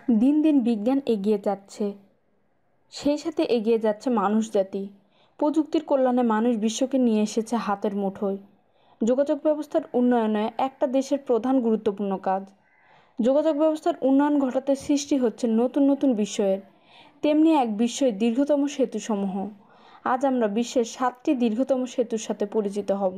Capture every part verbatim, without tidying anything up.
দিন দিন বিজ্ঞান এগিয়ে যাচ্ছে, সেই সাথে এগিয়ে যাচ্ছে মানুষজাতি। প্রযুক্তির কল্যাণে মানুষ বিশ্বকে নিয়ে এসেছে হাতের মুঠোয়। যোগাযোগ ব্যবস্থার উন্নয়নে একটা দেশের প্রধান গুরুত্বপূর্ণ কাজ। যোগাযোগ ব্যবস্থার উন্নয়ন ঘটাতে সৃষ্টি হচ্ছে নতুন নতুন বিষয়ের, তেমনি এক বিশ্বের দীর্ঘতম সেতুসমূহ। আজ আমরা বিশ্বের সাতটি দীর্ঘতম সেতুর সাথে পরিচিত হব।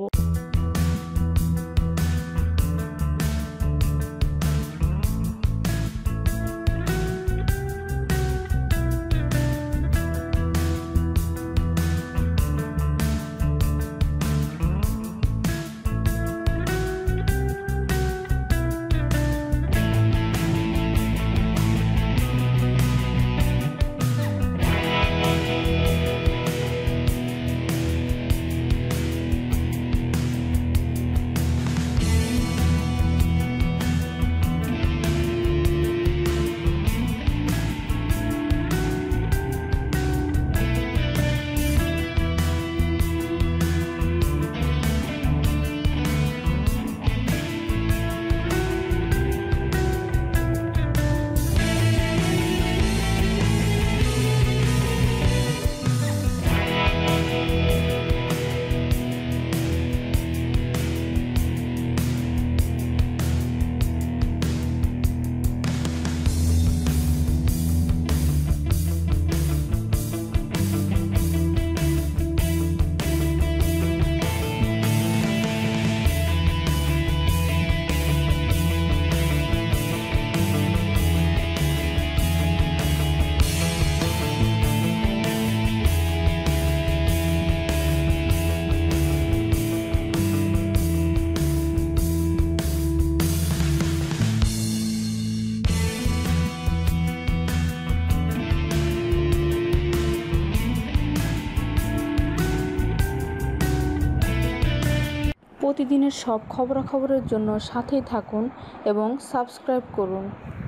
প্রতিদিনের সব খবরাখবরের জন্য সাথেই থাকুন এবং সাবস্ক্রাইব করুন।